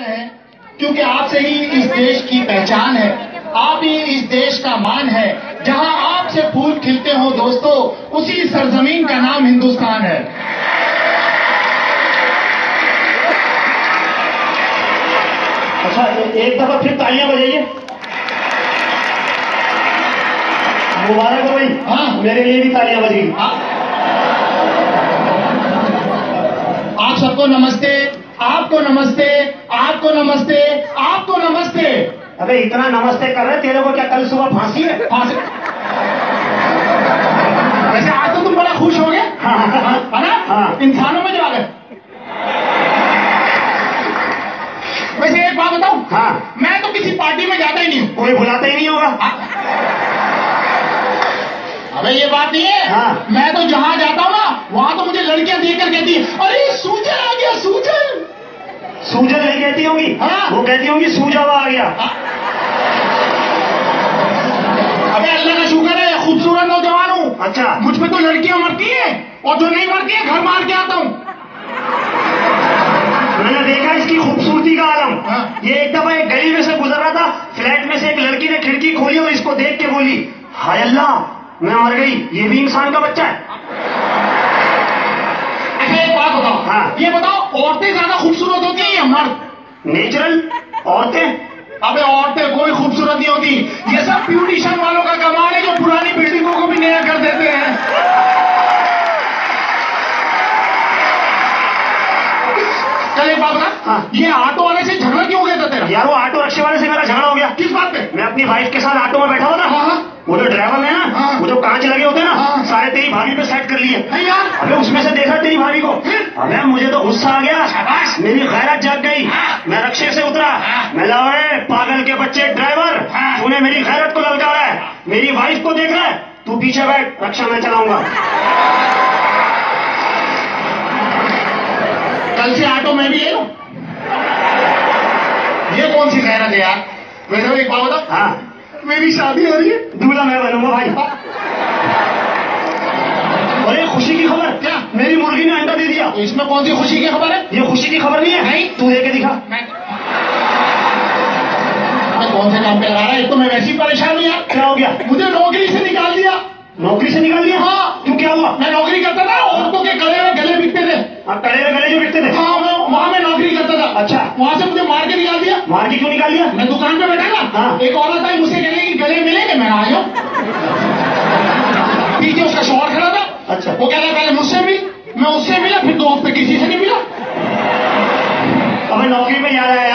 हैं क्योंकि आपसे ही इस देश की पहचान है, आप ही इस देश का मान है। जहां आपसे फूल खिलते हो दोस्तों, उसी सरजमीन का नाम हिंदुस्तान है। अच्छा, एक दफा फिर तालियां बजाइए। मुबारक हो भाई। हाँ, मेरे लिए भी तालियां बजेगी। आप सबको नमस्ते, आपको नमस्ते, आपको नमस्ते, आपको नमस्ते। अबे इतना नमस्ते कर रहे, तेरे को क्या कल सुबह फांसी है? फांसी? वैसे आज तो तुम बड़ा खुश हो गए, है ना? हाँ। इंसानों में जो आ गए। वैसे एक बात बताऊं? हाँ। मैं तो किसी पार्टी में जाता ही नहीं हूं। कोई बुलाता ही नहीं होगा। अबे ये बात नहीं है। हाँ। मैं तो जहां जाता हूं ना, वहां तो मुझे लड़कियां देखकर कहती है, अरे सूजन आ गया, सूजन। सूजन नहीं कहती होंगी। हाँ। वो कहती होंगी सूजावा आ गया। अबे अल्लाह का शुक्र है, खूबसूरत नौजवान हूं। अच्छा। मुझ पे तो लड़कियां मरती हैं, और जो नहीं मरती है घर मार के आता हूं। मैंने देखा इसकी खूबसूरती का आलम। हाँ। ये एक दफा एक गली में से गुजर रहा था, फ्लैट में से एक लड़की ने खिड़की खोली और इसको देख के बोली, हाय अल्लाह, मैं मर गई, ये भी इंसान का बच्चा है। अच्छा एक बात बताओ। हाँ। ये बताओ, औरतें ज्यादा खूबसूरत होती हैं या मर्द? नेचुरल औरतें। अबे औरतें कोई खूबसूरत नहीं होती, ये सब ब्यूटिशियन वालों का कमाल है जो पुरानी बिल्डिंगों को भी नया कर देते हैं। चल एक बात बता। हाँ। ये ऑटो वाले से झगड़ा क्यों हो गया था तेरा? यार वो ऑटो रिक्शे वाले से मेरा झगड़ा हो गया। किस बात पे? मैं अपनी वाइफ के साथ ऑटो में बैठा हुआ था। हाँ। वो जो ड्राइवर है ना, हाँ। वो जो कांच लगे होते हैं ना, हाँ। सारे तेरी भाभी पे सेट कर लिए। नहीं यार। अबे उसमें से देखा तेरी भाभी को। अबे मुझे तो गुस्सा आ गया, शाबाश। मेरी गैरत जाग गई। मैं रिक्शे से उतरा। मैं लाए पागल के बच्चे ड्राइवर, तूने मेरी गैरत को ललकारा है, मेरी वाइफ को देख रहा है, तू पीछे बैठ, रिक्शा मैं चलाऊंगा। कल से ऑटो में भी ले लो। ये कौन सी गैरत है यार? वैसे एक बात बताओ। हाँ। मेरी शादी हो रही है, दूल्हा मैं बनूंगा भाई। अरे खुशी की खबर क्या? मेरी मुर्गी ने अंडा दे दिया। तो इसमें कौन सी खुशी की खबर है? ये खुशी की खबर नहीं है। नहीं। तू दे के दिखा। मैं कौन से काम पे लगा रहा है? एक तो मैं वैसे ही परेशान हूं यार। क्या हो गया? मुझे नौकरी से निकाल दिया। नौकरी से निकाल दिया? हाँ। क्यों, क्या हुआ? मैं नौकरी करता था, औरतों के गले में गले बिकते थे। कड़े में गले जो बिकते थे? हाँ, वहां मैं नौकरी करता था। अच्छा। वहां से मुझे मार के निकाल दिया। मार के क्यों निकाल दिया? मैं दुकान पे बैठा ना। हाँ। एक औरत आई, मुझसे कहने कि गले मिलेंगे, मैं आ जाऊं। पीछे उसका शौहर खड़ा था। अच्छा। वो कह रहा पहले मुझसे मिल, मैं उससे मिला, फिर 2 हफ्ते किसी से नहीं मिला। हमें नौकरी में याद आया